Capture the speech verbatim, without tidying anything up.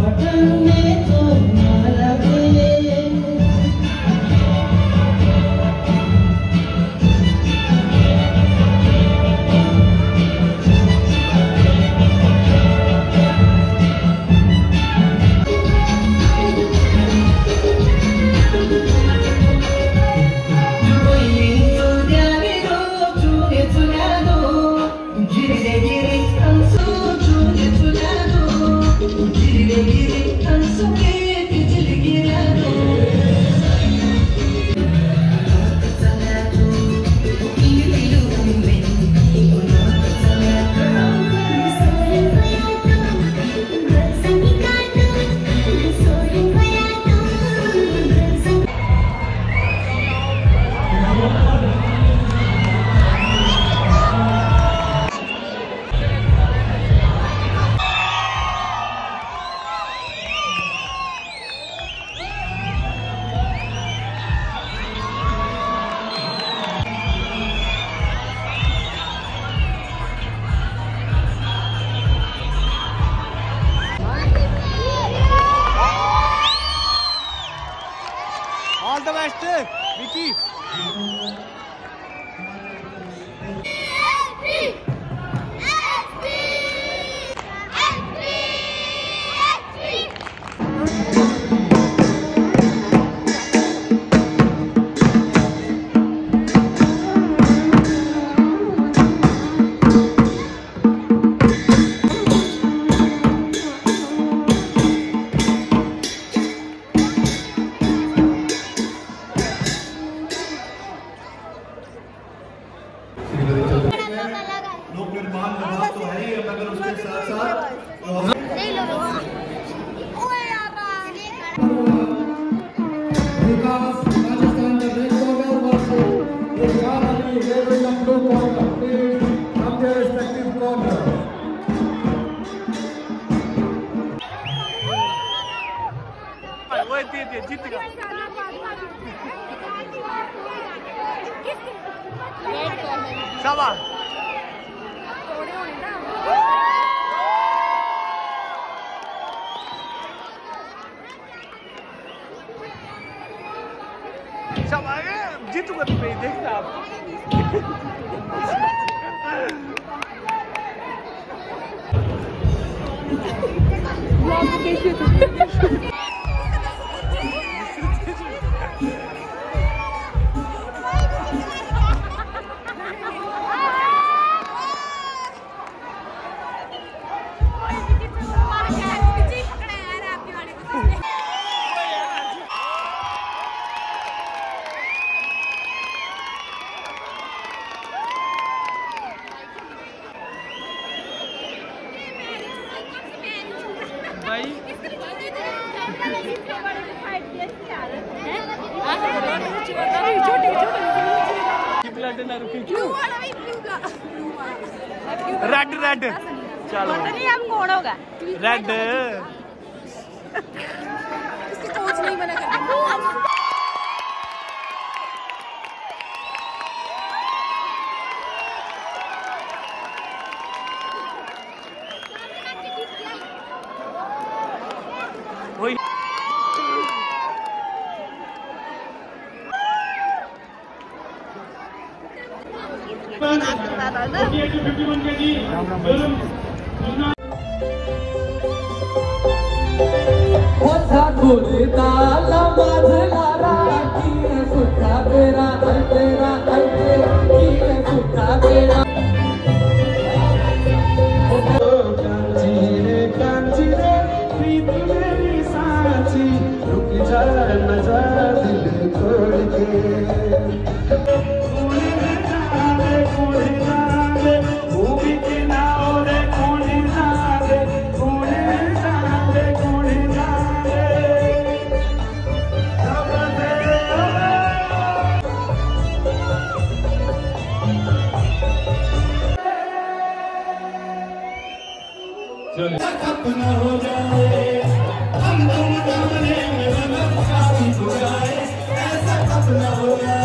All the best, Vicky. लोक निर्माण विभाग तो है ही, मगर उसके साथ साथ विकास राजस्थान का देश होगा वर्षों ये यार अभी है वो हम लोग कौन करते हैं हम देर रिस्पेक्टिव कौन करते हैं वो इतनी इतनी जीत गया शाबाश शाबाश जीतूंगा तो मैं देखना आप रेड रेड चलो नहीं अब कौन होगा रेड इसकी कोच नहीं मना कर वही अपना हो जाए हम तुम सामने में काफी हो जाए ऐसा अपना हो जाए